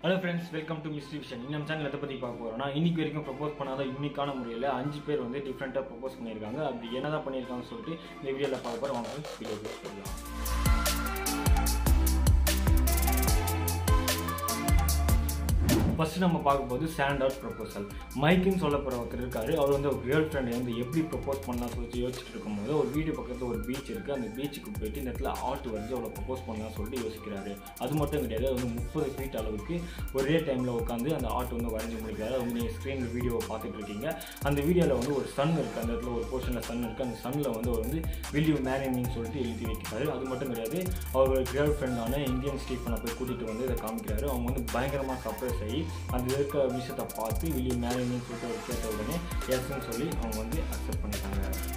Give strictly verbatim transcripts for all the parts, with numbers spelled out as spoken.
Hello friends, welcome to Vizion. In our channel, we will see how propose பண்ணாத யூனிக்கான முறையில அஞ்சு பேர் வந்து டிஃபரண்டா ப்ரோபோஸ் பண்ணிருக்காங்க. அப்படி என்னதான் பண்ணிருக்காங்கன்னு சொல்லிட்டு இந்த வீடியோல பார்க்க போறோம். வாங்க வீடியோக்கு போலாம். First, we will talk standard proposal. Mike in Solar Provoker, or on the girlfriend and the every proposed Pana Sochi or video or beach and the beach could be in the art to a proposed Pana Soti Yosikare. Azumotan for the feet Aluki, or real time Lokandi and the art on the Varnimika, on the screen video of Pati and the video of sun and the lower portion of sun and sun only will you marry me Soti Azumotan or girlfriend on an Indian Stephen up a Kuti to the Kamikara on the Bangrama suppress. And the visit of party will you marry me to the yes and solely on one day accept பண்ணிட்டாங்க.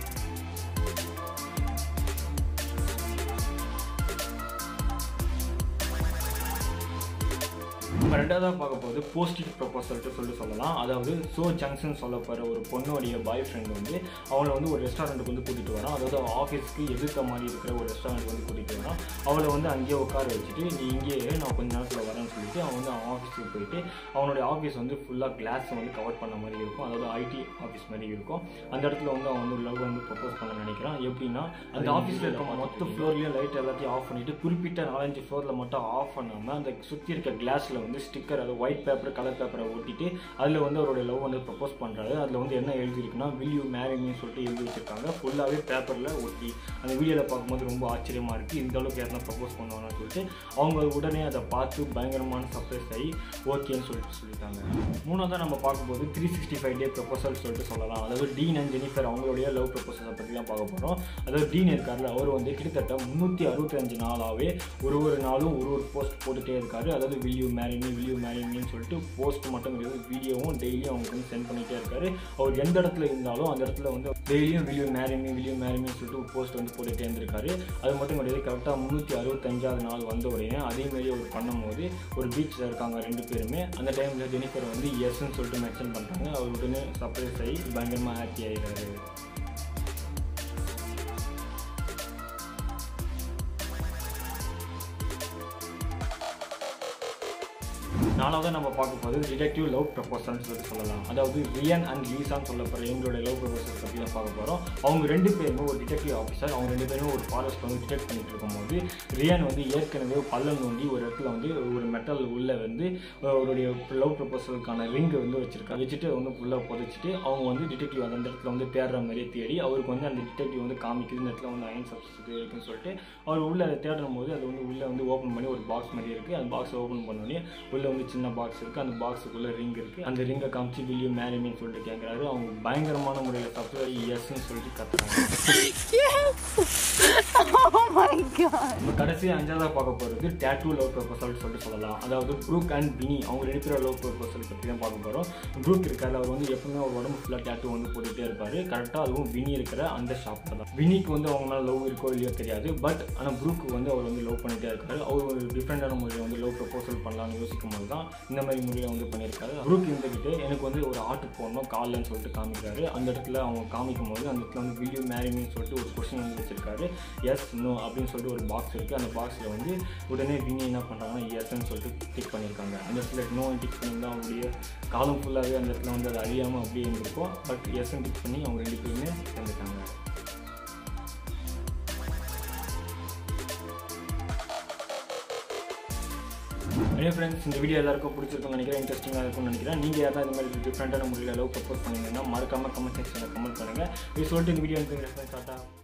ரெண்டாவதா பார்க்க போறது posting proposal ட்டு சொல்லி சொல்லலாம். அதாவது so junction சொல்ல போற ஒரு பொண்ணோட பாய் ஃப்ரெண்ட் வந்து அவளை வந்து ஒரு ரெஸ்டாரன்ட்க்கு வந்து கூட்டிட்டு வரான். அதாவது ஆபீஸ்க்கு எதிர்த்த மாதிரி இருக்கிற ஒரு ரெஸ்டாரன்ட்க்கு வந்து கூட்டிட்டு வரான். அவளை வந்து அங்கேயே உட்கார வச்சிட்டு நீ இங்கேயே நான் கொஞ்ச நேரத்துல வரேன்னு சொல்லிட்டு அவன் வந்து ஆபீஸ்க்கு போயிட்டு அவனோட ஆபீஸ் வந்து ஃபுல்லா கிளாஸ் வந்து கவர் பண்ண மாதிரி இருக்கும். அதாவது ஐடி ஆபீஸ் மாதிரி இருக்கும். அந்த இடத்துல வந்து அவன் வந்து லவ் வந்து ப்ரொபோஸ் பண்ண நினைக்கிறான். எப்படின்னா அந்த ஆபீஸ்ல இருக்க மொத்த ஃப்ளோர்லயும் லைட் எல்லாத்தையும் ஆஃப் பண்ணிட்டு குறிப்பிட்ட நாலஞ்சு ஃப்ளோர்ல மட்டும் ஆஃப் பண்ணாம அந்த சுத்தி இருக்க கிளாஸ்ல வந்து ஸ்டிக்கர் அது ஒயிட் பேப்பர் கலர் பேப்பரை ஒட்டிட்டு அதில் வந்து அவருடைய லவ் வந்து ப்ரப்போஸ் பண்ணுறாரு. அதில் வந்து என்ன எழுதியிருக்குன்னா will you marry me சொல்லிட்டு எழுதி வச்சிருக்காங்க. ஃபுல்லாகவே பேப்பரில் ஒட்டி அந்த வீடியோவில் பார்க்கும்போது ரொம்ப ஆச்சரியமாக இருக்குது. இந்த அளவுக்கு யாருன்னா ப்ரப்போஸ் பண்ணுவாங்கன்னு சொல்லிட்டு அவங்க உடனே அதை பார்த்து பயங்கரமான சர்ப்ரைஸ் ஆகி ஓகேன்னு சொல்லிட்டு சொல்லிட்டாங்க. மூணாவதாக நம்ம பார்க்கும்போது three sixty five day proposal சொல்லிட்டு சொல்லலாம். அதாவது டீன் அண்ட் ஜெனிஃபர் அவங்களுடைய லவ் ப்ரப்போசலை பற்றி தான் பார்க்க போகிறோம். அதாவது டீன் இருக்காரு, அவர் வந்து கிட்டத்தட்ட முந்நூற்றி அறுபத்தஞ்சு நாளாகவே ஒரு ஒரு நாளும் ஒரு ஒரு போஸ்ட் போட்டுகிட்டே இருக்காரு. அதாவது will you marry me will you marry me சொல்லிட்டு போஸ்ட் மட்டும் கிடையாது, வீடியோவும் டெய்லியும் அவங்க வந்து சென்ட் பண்ணிகிட்டே இருக்காரு. அவர் எந்த இடத்துல இருந்தாலும் அந்த இடத்துல வந்து டெய்லியும் will you marry me will you marry me சொல்லிட்டு போஸ்ட் வந்து போட்டுகிட்டே இருந்திருக்காரு. அது மட்டும் கிடையாது, கரெக்டாக முந்நூற்றி அறுபத்தஞ்சாவது நாள் வந்த உடனே அதேமாரி அவர் பண்ணும்போது ஒரு பீச்சில் இருக்காங்க ரெண்டு பேருமே. அந்த டைமில் ஜெனிஃபர் வந்து எஸ்ன்னு சொல்லிட்டு மென்ஷன் பண்ணுறாங்க. அவர் உடனே சர்ப்ரைஸ் ஆகி பயங்கரமாக ஹாப்பி ஆகிடுறாரு. நாலாவது நம்ம பார்க்க போது டிடெக்டிவ் லவ் ப்ரப்போசல்னு சொல்லி சொல்லலாம். அதாவது ரியன் அண்ட் லீசான்னு சொல்லப்படுற எங்களோட லவ் ப்ரப்போசல் பற்றி தான் பார்க்க போகிறோம். அவங்க ரெண்டு பேருமே ஒரு டிடெக்டிவ் ஆஃபீஸர். அவங்க ரெண்டு பேருமே ஒரு ஃபாரஸ்ட் வந்து டிடெக்ட் பண்ணிட்டு இருக்கும்போது ரியன் வந்து ஏற்கனவே பள்ளம் நோண்டி ஒரு இடத்துல வந்து ஒரு மெட்டல் உள்ள வந்து அவருடைய லவ் ப்ரப்போசலுக்கான ரிங்கை வந்து வச்சிருக்காங்க. வச்சுட்டு வந்து ஃபுல்லாக புதைச்சிட்டு அவங்க வந்து டிடெக்டிவ் அந்த இடத்துல வந்து தேடுற மாதிரியே தேடி அவருக்கு வந்து அந்த டிடெக்டிவ் வந்து காமிக்குது இந்த இடத்துல வந்து அயன் சப்ஸ்டிட் இருக்குன்னு சொல்லிட்டு அவர் உள்ளே அதை தேடும் போது அது வந்து உள்ளே வந்து ஓப்பன் பண்ணி ஒரு பாக்ஸ் மாதிரி இருக்குது. அந்த பாக்ஸை ஓப்பன் பண்ணோடனே உள்ளே வந்து சின்ன பாக்ஸ் இருக்குது. அந்த பாக்ஸுக்குள்ளே ரிங் இருக்குது. அந்த ரிங்கை காமிச்சு will you marry me சொல்லிட்டு கேட்குறாரு. அவங்க பயங்கரமான முறையில் தப்பு எஸ்ன்னு சொல்லிட்டு கத்துறாங்க. கடைசி அஞ்சாவதாக பார்க்க போகிறது டேட்டூ லவ் ப்ரப்போசல் சொல்லிட்டு சொல்லலாம். அதாவது ப்ரூக் அண்ட் வினி அவங்க ரெண்டு பேரும் லவ் ப்ரப்போசல் பற்றி தான் பார்க்க போகிறோம். ப்ரூக் இருக்காரு, அவர் வந்து எப்பவுமே அவர் உடம்பு ஃபுல்லாக டேட்டூ வந்து போட்டுகிட்டே இருப்பார். கரெக்டாக அதுவும் வினி இருக்கிற அந்த ஷாப்பில் தான். வினிக்கு வந்து அவங்க மேலே லவ் இருக்கோ இல்லையோ தெரியாது. பட் ஆனால் ப்ரூக்கு வந்து அவர் வந்து லவ் பண்ணிகிட்டே இருக்காரு. அவர் ஒரு டிஃப்ரெண்டான முறையில் வந்து லவ் ப்ரப்போசல் பண்ணலாம்னு யோசிக்கும் போது தான் இந்த மாதிரி முறையில் வந்து பண்ணியிருக்காரு. ப்ரூக் இருந்துக்கிட்டு எனக்கு வந்து ஒரு ஆட்டு போடணும் கால்லன்னு சொல்லிட்டு காமிக்கிறாரு. அந்த இடத்துல அவங்க காமிக்கும் போது அந்த இடத்துல வந்து will you marry me சொல்லிட்டு ஒரு கொஸ்டின் வந்து வச்சிருக்காரு. எஸ் நோ அப்படின்னு சொல்லிட்டு ஒரு பாக்ஸ் இருக்குது. அந்த பாக்ஸில் வந்து உடனே வினி என்ன பண்ணுறாங்கன்னா எஸ்ன்னு சொல்லிட்டு டிக் பண்ணியிருக்காங்க. அந்த இடத்துல நோ டிக் பண்ணி தான் அவங்களுடைய காலம் ஃபுல்லாகவே அந்த இடத்துல வந்து அது அழியாமல் அப்படியே இருந்திருக்கும். பட் எஸ்ன்னு டிக் பண்ணி அவங்க ரெண்டு பேருமே சேர்ந்துட்டாங்க. நிறைய ஃப்ரெண்ட்ஸ் இந்த வீடியோ எல்லாருக்கும் பிடிச்சிருக்கும்னு நினைக்கிறேன், இன்ட்ரெஸ்டிங்காக இருக்கும்னு நினைக்கிறேன். நீங்கள் யாராவது இந்த மாதிரி டிஃப்ரெண்ட்டான முறையில் லவ் ப்ரப்போஸ் பண்ணிங்கன்னா மறக்காமல் கமெண்ட் செக்ஷனில் கமெண்ட் பண்ணுங்கள். இது சொல்லிட்டு இந்த வீடியோ எனக்கு ரெஸ்பான்ஸ் ஆட்டா